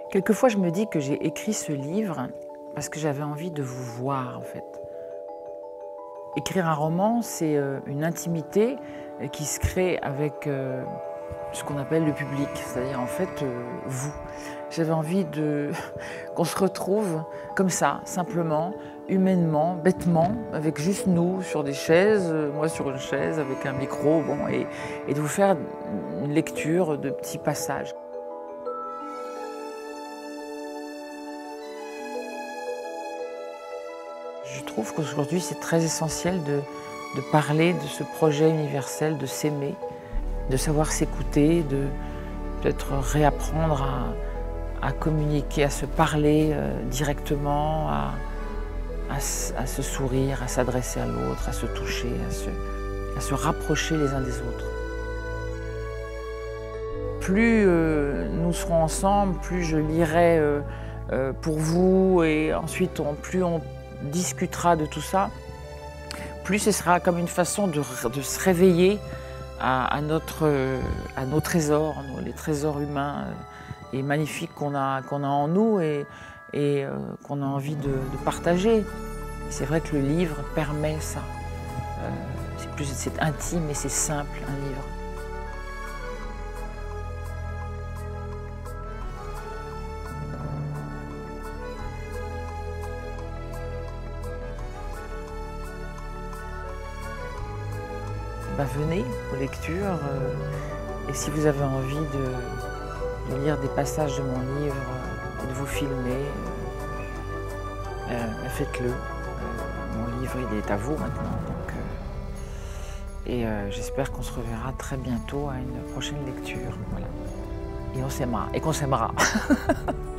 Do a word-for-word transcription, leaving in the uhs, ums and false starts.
Quelquefois, je me dis que j'ai écrit ce livre parce que j'avais envie de vous voir, en fait. Écrire un roman, c'est euh, une intimité qui se crée avec euh, ce qu'on appelle le public, c'est-à-dire en fait euh, vous. J'avais envie de qu'on se retrouve comme ça, simplement, humainement, bêtement, avec juste nous sur des chaises, moi sur une chaise avec un micro, bon, et, et de vous faire une lecture de petits passages. Je trouve qu'aujourd'hui, c'est très essentiel de, de parler de ce projet universel, de s'aimer, de savoir s'écouter, de peut-être réapprendre à, à communiquer, à se parler euh, directement, à, à, à se sourire, à s'adresser à l'autre, à se toucher, à se, à se rapprocher les uns des autres. Plus euh, nous serons ensemble, plus je lirai euh, euh, pour vous, et ensuite on, plus on discutera de tout ça, plus ce sera comme une façon de, de se réveiller à, à, notre, à nos trésors, les trésors humains et magnifiques qu'on a, qu'on a en nous et, et euh, qu'on a envie de, de partager. C'est vrai que le livre permet ça. Euh, c'est plus, c'est intime et c'est simple, un livre. Bah, venez aux lectures euh, et si vous avez envie de, de lire des passages de mon livre euh, et de vous filmer, euh, euh, faites-le. Euh, mon livre il est à vous maintenant. Donc, euh, et euh, j'espère qu'on se reverra très bientôt à une prochaine lecture. Voilà. Et on s'aimera. Et qu'on s'aimera.